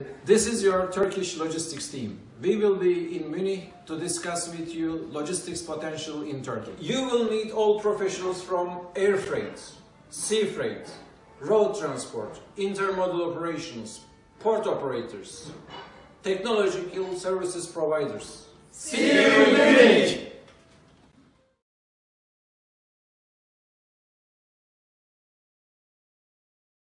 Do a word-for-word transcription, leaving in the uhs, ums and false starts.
This is your Turkish logistics team. We will be in Munich to discuss with you logistics potential in Turkey. You will meet all professionals from air freight, sea freight, road transport, intermodal operations, port operators, technological services providers. See you!